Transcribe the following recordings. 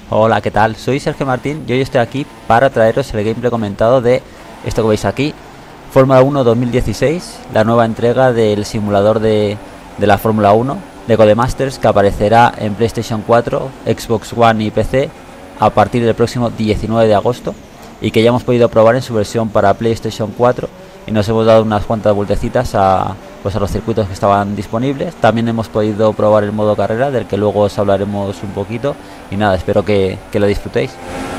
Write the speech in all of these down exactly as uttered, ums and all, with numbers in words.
Hola, ¿qué tal? Soy Sergio Martín y hoy estoy aquí para traeros el gameplay comentado de esto que veis aquí, Fórmula uno dos mil dieciséis, la nueva entrega del simulador de, de la Fórmula uno de Codemasters, que aparecerá en PlayStation cuatro, Xbox One y P C a partir del próximo diecinueve de agosto, y que ya hemos podido probar en su versión para PlayStation cuatro y nos hemos dado unas cuantas vueltecitas a, pues a los circuitos que estaban disponibles. También hemos podido probar el modo carrera, del que luego os hablaremos un poquito, y nada, espero que, que lo disfrutéis.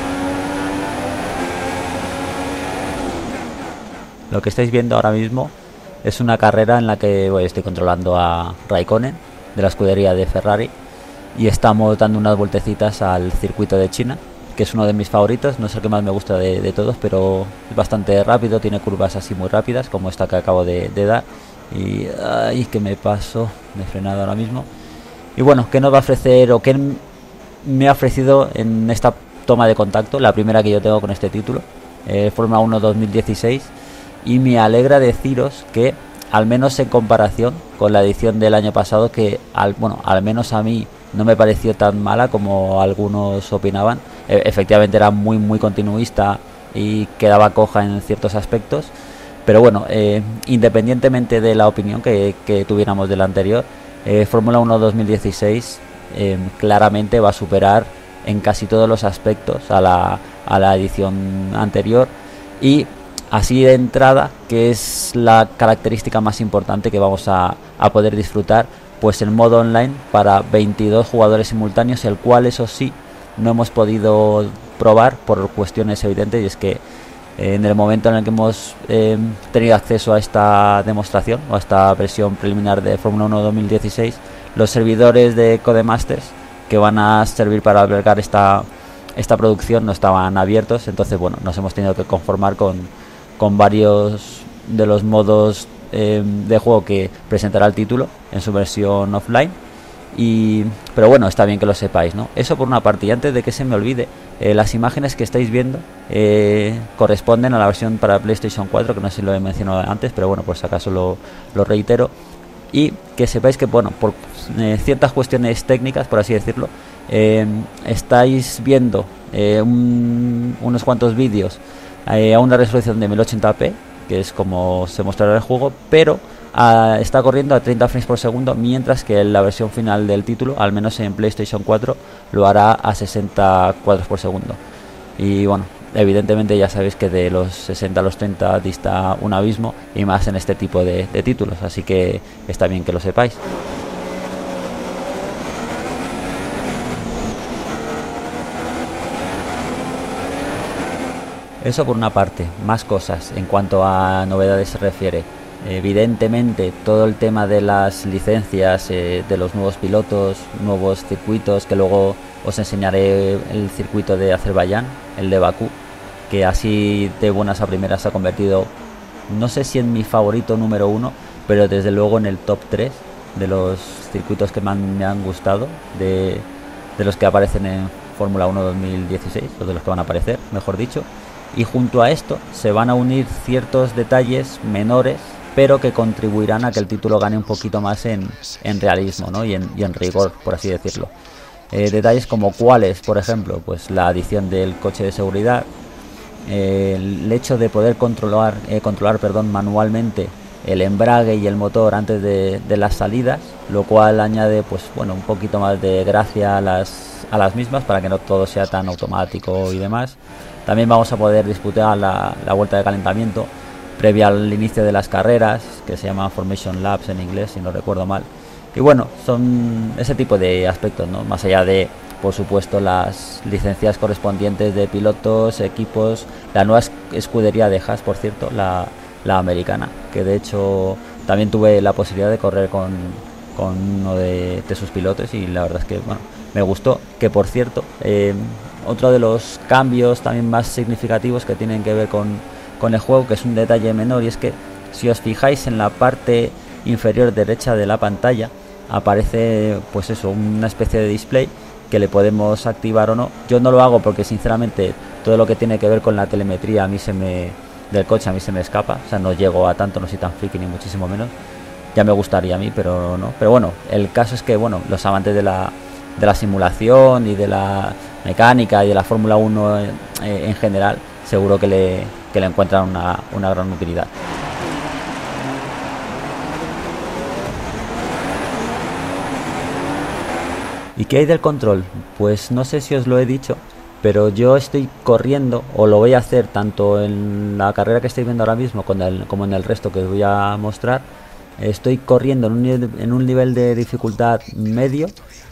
Lo que estáis viendo ahora mismo es una carrera en la que bueno, estoy controlando a Raikkonen de la escudería de Ferrari, y estamos dando unas vueltecitas al circuito de China, que es uno de mis favoritos. No es el que más me gusta de, de todos, pero es bastante rápido, tiene curvas así muy rápidas como esta que acabo de, de dar. Y ay, que me paso, me he frenado ahora mismo. Y bueno, ¿qué nos va a ofrecer o qué me ha ofrecido en esta toma de contacto? La primera que yo tengo con este título, eh, Fórmula uno dos mil dieciséis. Y me alegra deciros que, al menos en comparación con la edición del año pasado, que al, bueno, al menos a mí no me pareció tan mala como algunos opinaban. E efectivamente era muy muy continuista y quedaba coja en ciertos aspectos. Pero bueno, eh, independientemente de la opinión que, que tuviéramos de la anterior, eh, Fórmula uno dos mil dieciséis eh, claramente va a superar en casi todos los aspectos a la, a la edición anterior. Y así de entrada, que es la característica más importante que vamos a, a poder disfrutar, pues el modo online para veintidós jugadores simultáneos, el cual eso sí no hemos podido probar por cuestiones evidentes, y es que en el momento en el que hemos eh, tenido acceso a esta demostración o a esta versión preliminar de Fórmula uno dos mil dieciséis, los servidores de Codemasters que van a servir para albergar esta, esta producción no estaban abiertos. Entonces bueno, nos hemos tenido que conformar con, con varios de los modos eh, de juego que presentará el título en su versión offline. Y, pero bueno, está bien que lo sepáis, ¿no? Eso por una parte. Y antes de que se me olvide, eh, las imágenes que estáis viendo eh, corresponden a la versión para PlayStation cuatro, que no sé si lo he mencionado antes, pero bueno, por si acaso lo, lo reitero. Y que sepáis que, bueno, por eh, ciertas cuestiones técnicas, por así decirlo, eh, estáis viendo eh, un, unos cuantos vídeos eh, a una resolución de mil ochenta p, que es como se mostrará el juego, pero a, está corriendo a treinta frames por segundo, mientras que la versión final del título, al menos en PlayStation cuatro, lo hará a sesenta cuadros por segundo. Y bueno, evidentemente ya sabéis que de los sesenta a los treinta dista un abismo, y más en este tipo de, de títulos, así que está bien que lo sepáis. Eso por una parte. Más cosas en cuanto a novedades se refiere. Evidentemente todo el tema de las licencias, eh, de los nuevos pilotos, nuevos circuitos, que luego os enseñaré el circuito de Azerbaiyán, el de Bakú, que así de buenas a primeras se ha convertido, no sé si en mi favorito número uno, pero desde luego en el top tres de los circuitos que me han, me han gustado, de, de los que aparecen en Fórmula uno dos mil dieciséis, o de los que van a aparecer, mejor dicho. Y junto a esto se van a unir ciertos detalles menores, pero que contribuirán a que el título gane un poquito más en, en realismo, ¿no? y, en, y en rigor, por así decirlo. Eh, detalles como cuáles, por ejemplo, pues la adición del coche de seguridad, eh, el hecho de poder controlar, eh, controlar perdón, manualmente el embrague y el motor antes de, de las salidas, lo cual añade pues bueno un poquito más de gracia a las, a las mismas, para que no todo sea tan automático y demás. También vamos a poder disputar la, la vuelta de calentamiento previa al inicio de las carreras, que se llama Formation Laps en inglés, si no recuerdo mal. Y bueno, son ese tipo de aspectos, ¿no? Más allá de, por supuesto, las licencias correspondientes de pilotos, equipos, la nueva escudería de Haas, por cierto, la, la americana, que de hecho también tuve la posibilidad de correr con, con uno de, de sus pilotos, y la verdad es que bueno, me gustó. Que por cierto, eh, otro de los cambios también más significativos que tienen que ver con, con el juego, que es un detalle menor, y es que si os fijáis en la parte inferior derecha de la pantalla aparece pues eso, una especie de display que le podemos activar o no. Yo no lo hago porque sinceramente todo lo que tiene que ver con la telemetría a mí se me del coche a mí se me escapa, o sea, no llego a tanto, no soy tan friki ni muchísimo menos. Ya me gustaría a mí, pero no. Pero bueno, el caso es que bueno, los amantes de la de la simulación y de la mecánica y de la Fórmula uno en, en general, seguro que le, que le encuentran una, una gran utilidad. ¿Y qué hay del control? Pues no sé si os lo he dicho, pero yo estoy corriendo, o lo voy a hacer tanto en la carrera que estáis viendo ahora mismo como en el, como en el resto que os voy a mostrar. Estoy corriendo en un, en un nivel de dificultad medio,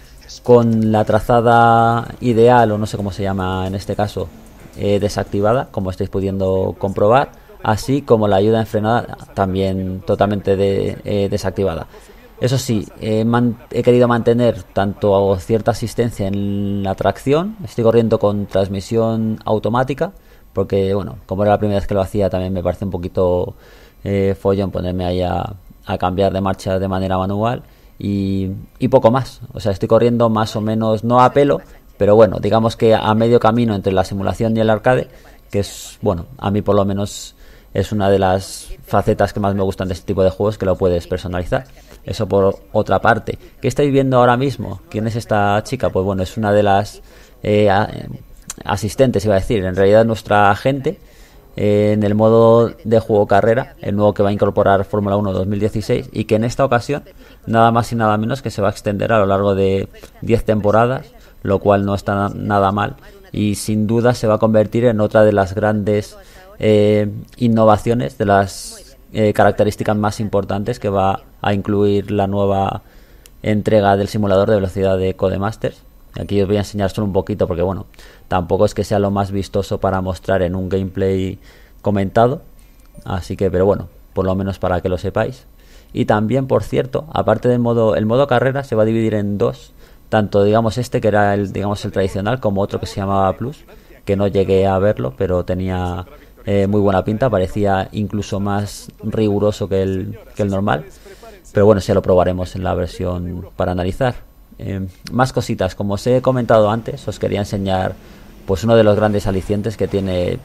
con la trazada ideal, o no sé cómo se llama en este caso, eh, desactivada, como estáis pudiendo comprobar, así como la ayuda en frenada también totalmente de, eh, desactivada. Eso sí, eh, he querido mantener tanto cierta asistencia en la tracción. Estoy corriendo con transmisión automática, porque bueno, como era la primera vez que lo hacía, también me parece un poquito eh, follón ponerme ahí a, a cambiar de marcha de manera manual. Y, y poco más, o sea, estoy corriendo más o menos, no a pelo, pero bueno, digamos que a medio camino entre la simulación y el arcade, que es, bueno, a mí por lo menos es una de las facetas que más me gustan de este tipo de juegos, que lo puedes personalizar. Eso por otra parte. ¿Qué estáis viendo ahora mismo? ¿Quién es esta chica? Pues bueno, es una de las eh, asistentes, iba a decir, en realidad nuestra agente eh, en el modo de juego carrera, el nuevo que va a incorporar Fórmula uno dos mil dieciséis, y que en esta ocasión nada más y nada menos que se va a extender a lo largo de diez temporadas, lo cual no está nada mal, y sin duda se va a convertir en otra de las grandes eh, innovaciones, de las eh, características más importantes que va a incluir la nueva entrega del simulador de velocidad de Codemasters. Aquí os voy a enseñar solo un poquito, porque bueno, tampoco es que sea lo más vistoso para mostrar en un gameplay comentado, así que, pero bueno, por lo menos para que lo sepáis. Y también, por cierto, aparte del modo, el modo carrera se va a dividir en dos, tanto digamos este que era el, digamos el tradicional, como otro que se llamaba Plus, que no llegué a verlo, pero tenía eh, muy buena pinta, parecía incluso más riguroso que el, que el normal, pero bueno, ya lo probaremos en la versión para analizar. Eh, más cositas, como os he comentado antes, os quería enseñar pues uno de los grandes alicientes que tiene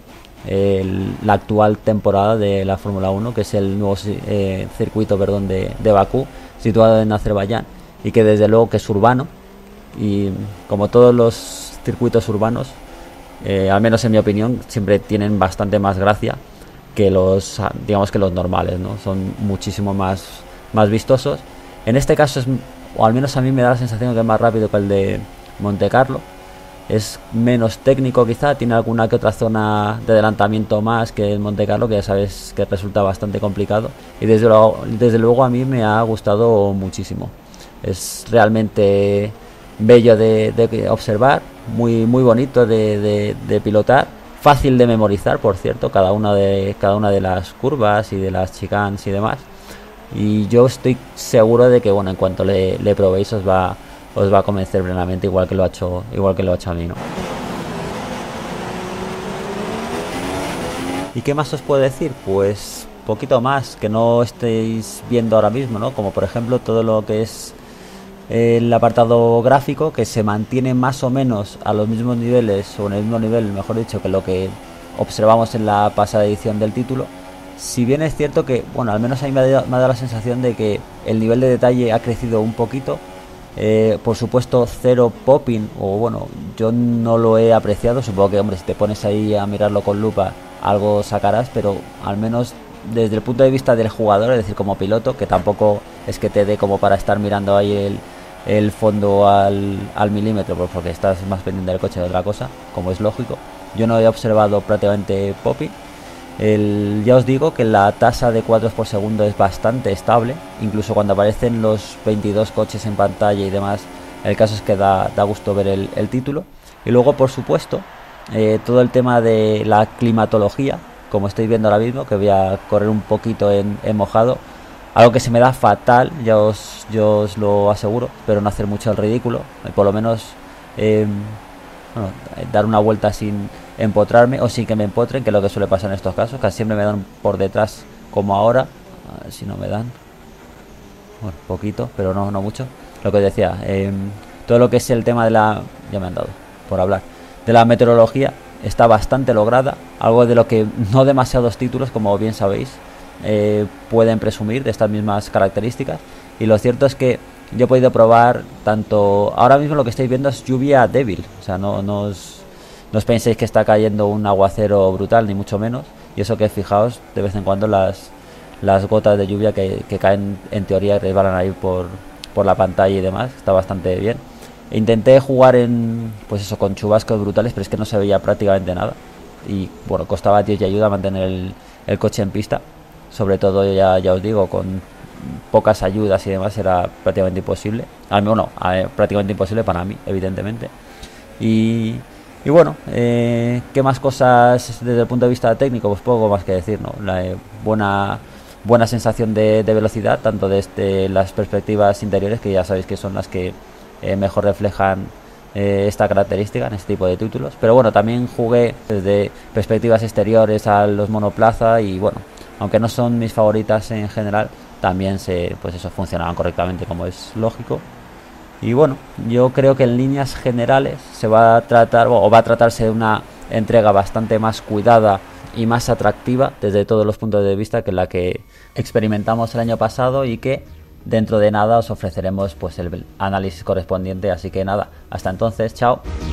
el, la actual temporada de la Fórmula uno, que es el nuevo eh, circuito perdón, de, de Bakú, situado en Azerbaiyán, y que desde luego que es urbano, y como todos los circuitos urbanos, eh, al menos en mi opinión, siempre tienen bastante más gracia que los, digamos que los normales, ¿no? Son muchísimo más, más vistosos. En este caso es, o al menos a mí me da la sensación que es más rápido que el de Monte Carlo. Es menos técnico quizá, tiene alguna que otra zona de adelantamiento más que el Monte Carlo, que ya sabes que resulta bastante complicado, y desde luego, desde luego a mí me ha gustado muchísimo. Es realmente bello de, de observar, muy muy bonito de, de, de pilotar, fácil de memorizar, por cierto, cada una de cada una de las curvas y de las chicanes y demás. Y yo estoy seguro de que bueno, en cuanto le, le probéis os va os va a convencer plenamente, igual que lo ha hecho igual que lo ha hecho a mí, ¿no? ¿Y qué más os puedo decir? Pues poquito más que no estéis viendo ahora mismo, ¿no? Como por ejemplo todo lo que es el apartado gráfico, que se mantiene más o menos a los mismos niveles, o en el mismo nivel, mejor dicho, que lo que observamos en la pasada edición del título. Si bien es cierto que, bueno, al menos a mí me ha dado, me ha dado la sensación de que el nivel de detalle ha crecido un poquito. Eh, por supuesto, cero popping, o bueno, yo no lo he apreciado. Supongo que, hombre, si te pones ahí a mirarlo con lupa, algo sacarás, pero al menos desde el punto de vista del jugador, es decir, como piloto, que tampoco es que te dé como para estar mirando ahí el, el fondo al, al milímetro, pues porque estás más pendiente del coche de otra cosa, como es lógico. Yo no he observado prácticamente popping. El, ya os digo que la tasa de cuadros por segundo es bastante estable, incluso cuando aparecen los veintidós coches en pantalla y demás. El caso es que da, da gusto ver el, el título. Y luego, por supuesto, eh, todo el tema de la climatología, como estáis viendo ahora mismo, que voy a correr un poquito en, en mojado, algo que se me da fatal, ya os, yo os lo aseguro, pero no hacer mucho el ridículo, por lo menos eh, bueno, dar una vuelta sin empotrarme, o sin que me empotren, que es lo que suele pasar en estos casos. Casi siempre me dan por detrás, como ahora. A ver si no me dan, bueno, poquito, pero no, no mucho. Lo que os decía, eh, todo lo que es el tema de la, ya me han dado por hablar, de la meteorología, está bastante lograda, algo de lo que no demasiados títulos, como bien sabéis, eh, pueden presumir de estas mismas características. Y lo cierto es que yo he podido probar tanto... Ahora mismo lo que estáis viendo es lluvia débil, o sea, no, no, os, no os penséis que está cayendo un aguacero brutal, ni mucho menos. Y eso que fijaos de vez en cuando las, las gotas de lluvia que, que caen en teoría y resbalan ahí por, por la pantalla y demás, está bastante bien. Intenté jugar en, pues eso, con chubascos brutales, pero es que no se veía prácticamente nada. Y bueno, costaba Dios y ayuda mantener el, el coche en pista. Sobre todo, ya, ya os digo, con pocas ayudas y demás era prácticamente imposible. Al menos no, prácticamente imposible para mí, evidentemente. Y, y bueno, eh, ¿qué más cosas desde el punto de vista técnico? Pues poco más que decir, ¿no? La eh, buena, buena sensación de, de velocidad, tanto desde las perspectivas interiores, que ya sabéis que son las que eh, mejor reflejan eh, esta característica en este tipo de títulos. Pero bueno, también jugué desde perspectivas exteriores a los monoplaza y bueno, aunque no son mis favoritas en general, también se, pues eso, funcionaban correctamente, como es lógico. Y bueno, yo creo que en líneas generales se va a tratar, o va a tratarse de una entrega bastante más cuidada y más atractiva desde todos los puntos de vista que la que experimentamos el año pasado, y que dentro de nada os ofreceremos pues el análisis correspondiente. Así que nada, hasta entonces, chao.